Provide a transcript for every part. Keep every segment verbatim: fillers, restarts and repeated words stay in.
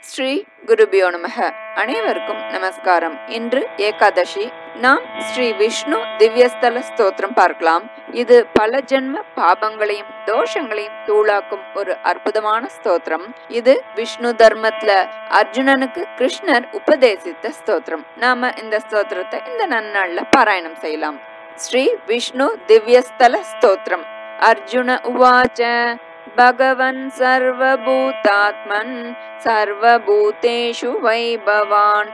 ஸ்ரீ குருபியோ நமக. அனைவருக்கும் நமஸ்காரம். இன்று ஏகாதசி. நாம் ஸ்ரீ விஷ்ணு திவ்யஸ்தல ஸ்தோத்திரம் பார்க்கலாம். இது பல ஜென்ம பாபங்களையும் தோஷங்களையும் தூளாக்கும் ஒரு அற்புதமான ஸ்தோத்திரம். இது விஷ்ணு தர்மத்துல அர்ஜுனனுக்கு கிருஷ்ணர் உபதேசித்த ஸ்தோத்திரம். நாம இந்த ஸ்தோத்திரத்தை இந்த நன்னாள்ல பாராயணம் செய்யலாம். ஸ்ரீ விஷ்ணு திவ்யஸ்தல ஸ்தோத்திரம். அர்ஜுன உவாச்ச भगवन् सर्वभूतात्मन् सर्वभूतेषु वैभवान्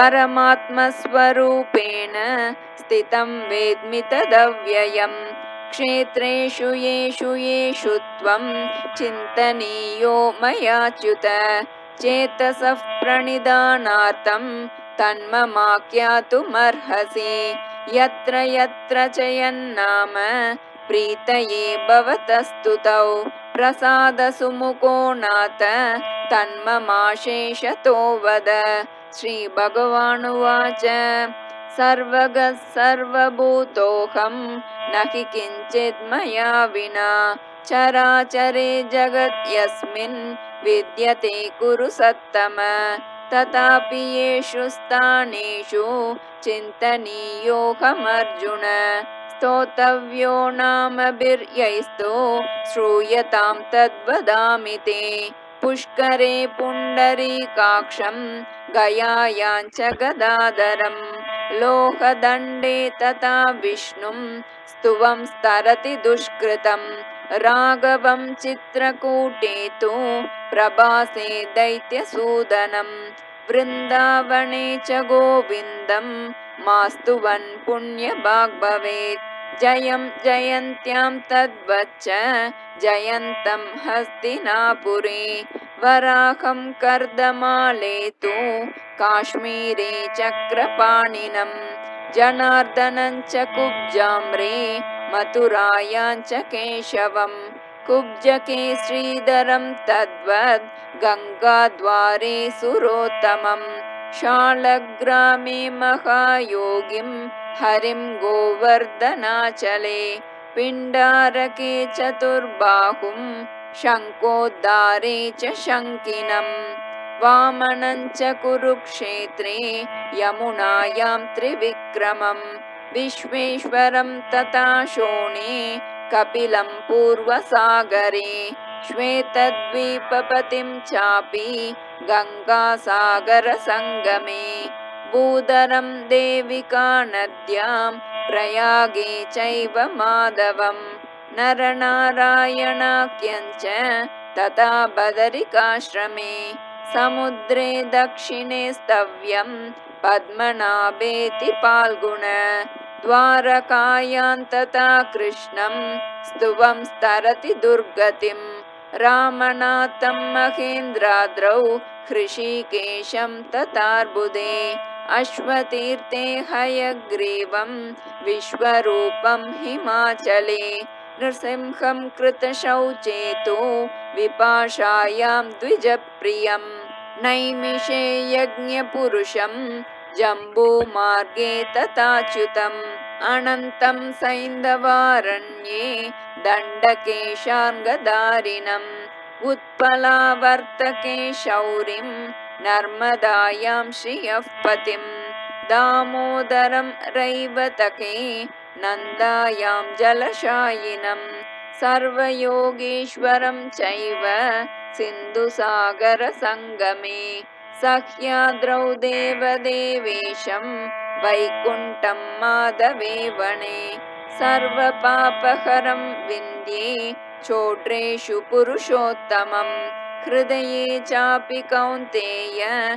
परमात्मस्वरूपेण स्थितं वेद्मि तदव्ययम् क्षेत्रेषु येषु येषु त्वं चिन्तनीयो मयाच्युत चेतसः प्रणिधानार्थं तन्ममाख्यातुमर्हसि यत्र यत्र च यन्नाम प्रीतये भवतस्तुतौ प्रसाद सुमुखो नाथ तन्ममाशेषतो वद. श्री भगवानुवाच सर्वगः सर्वभूतोऽहं न हि किञ्चित् मया विना चराचरे जगत् यस्मिन् विद्यते कुरु सत्तम तथापि येषु स्थानेषु चिन्तनीयोऽहमर्जुन स्तोतव्यो नामभिर्यैस्तो श्रूयतां तद्वदामि ते. पुष्करे पुण्डरीकाक्षं गयायां च गदाधरं लोहदण्डे तथा विष्णुं स्तुवं स्तरति दुष्कृतं राघवं चित्रकूटे तु प्रभासे दैत्यसूदनं वृन्दावने च गोविन्दं मास्तुवन् पुण्यभाग् भवेत्. जयं जयन्त्यां तद्वच्च जयन्तं हस्तिनापुरे वराहं कर्दमाले तु काश्मीरे चक्रपाणिनं जनार्दनं च कुब्जाम्रे मथुरायां च केशवं कुब्जके श्रीधरं तद्वद् गङ्गाद्वारे सुरोत्तमं शालग्रामे महायोगिं हरिं गोवर्धनाचले पिण्डारके चतुर्बाहुं शङ्खोद्धारे च शङ्किनं वामनं च कुरुक्षेत्रे यमुनायां त्रिविक्रमं विश्वेश्वरं तथा शोणे कपिलं पूर्वसागरे श्वेतद्वीपपतिं चापि गङ्गासागरसङ्गमे भूधरं देविका नद्यां प्रयागे चैव माधवं नरनारायणाख्यं च तथा बदरिकाश्रमे समुद्रे दक्षिणे स्तव्यं पद्मनाभेति फाल्गुन द्वारकायां तथा कृष्णं स्तुवं स्तरति दुर्गतिं रामनाथं महेन्द्राद्रौ हृषीकेशं तथार्बुदे अश्वतीर्थे हयग्रीवं विश्वरूपं हिमाचले नृसिंहं कृतशौचेतु विपाशायां द्विजप्रियं नैमिषे यज्ञपुरुषं जम्बूमार्गे तथाच्युतम् अनन्तं सैन्धवारण्ये दण्डकेशार्ङ्गधारिणम् उत्पलावर्तके शौरिं नर्मदायां श्रियः पतिं दामोदरं रैवतके नन्दायां जलशायिनं सर्वयोगीश्वरं चैव सिन्धुसागरसङ्गमे सह्याद्रौ देवदेवेशं वैकुण्ठं माधवे वने सर्वपापहरं विन्द्ये चोट्रेषु पुरुषोत्तमं हृदये चापि कौन्तेय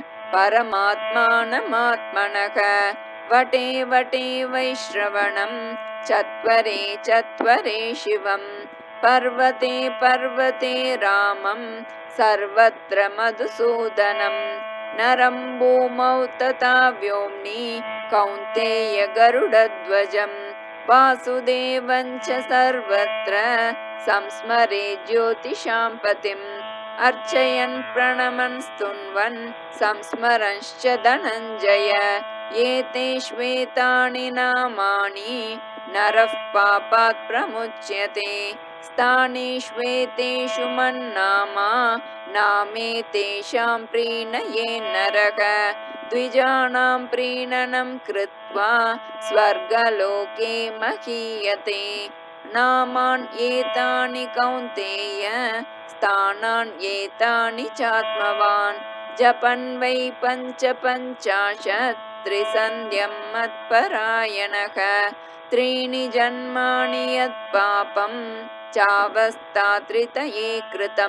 परमात्मानमात्मनः वटे वटे वैश्रवणं चत्वरे चत्वरे शिवं पर्वते पर्वते रामं सर्वत्र मधुसूदनं नरं भूमौ तथा व्योम्नि कौन्तेय गरुडध्वजं वासुदेवं च सर्वत्र संस्मरे ज्योतिषां पतिम् अर्चयन् प्रणमन् स्तुन्वन् संस्मरंश्च धनञ्जय एते श्वेतानि नामानि नरः पापात् प्रमुच्यते स्थानेष्वेतेषु मन्नामा नामेतेषां प्रीणये नरः द्विजानां प्रीणनं कृत्वा स्वर्गलोके महीयते नामान् एतानि कौन्तेय स्थानान् एतानि चात्मवान् जपन् वै पञ्च पञ्चाशत् त्रिसन्ध्यं मत्परायणः त्रीणि जन्मानि यत्पापं चावस्थात्रितये कृतं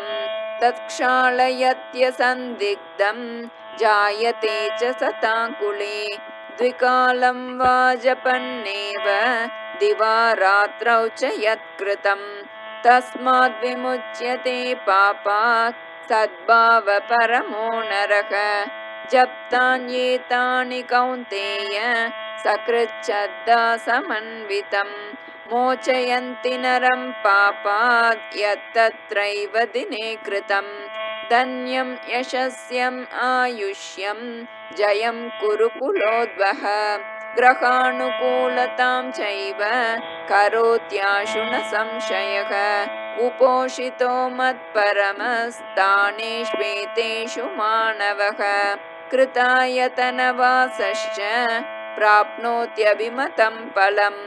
तत्क्षालयत्यसन्दिग्धं जायते च शताङ्कुले द्विकालं वा जपन्नेव दिवा रात्रौ च यत्कृतं तस्माद् विमुच्यते पापात् सद्भावपरमो नरः जप्तान्येतानि कौन्तेय सकृच्छ्रद्धा समन्वितं मोचयन्ति नरं पापात् यत्तत्रैव दिने कृतं धन्यं यशस्यम् आयुष्यं जयं कुरु कुलोद्वः ग्रहानुकूलतां चैव करोत्याशु न संशयः उपोषितो मत्परमस्थानेष्वेतेषु मानवः कृतायतनवासश्च प्राप्नोत्यभिमतं फलम्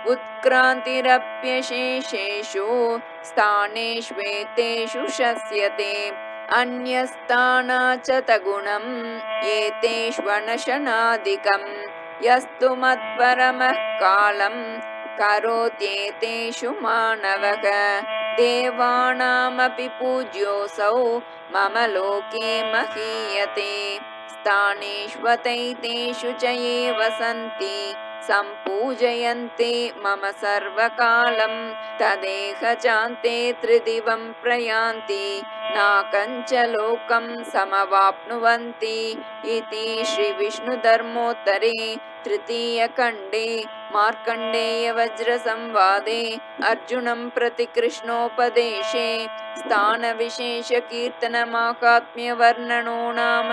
उत्क्रान्तिरप्यशेषेषु स्थानेष्वेतेषु शस्यते अन्यस्थानाचतगुणम् एतेष्वनशनादिकम् यस्तु मत्परमः कालं करोत्येतेषु मानवः देवानामपि पूज्योऽसौ मम लोके महीयते स्थानेष्वतैतेषु च ये वसन्ति सम्पूजयन्ते मम सर्वकालं तदेह चान्ते त्रिदिवं प्रयान्ति नाकञ्च लोकं समवाप्नुवन्ति इति श्रीविष्णुधर्मोत्तरे तृतीयखण्डे मार्कण्डेयवज्रसंवादे अर्जुनं प्रति कृष्णोपदेशे स्थानविशेषकीर्तनमाहात्म्यवर्णनो नाम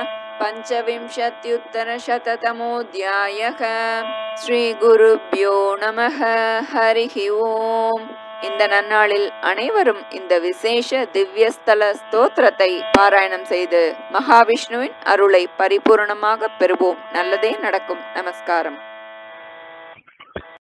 पञ्चविंशत्युत्तरशततमोऽध्यायः ஸ்ரீகுருப்யோ நமः ஹரிஹி ஓம். இந்த நன்னாளில் அனைவரும் இந்த விசேஷ திவ்யஸ்தல ஸ்தோத்திரத்தை பாராயணம் செய்து மகாவிஷ்ணுவின் அருளை பரிபூர்ணமாக பெறுவோம். நல்லதே நடக்கும். நமஸ்காரம்.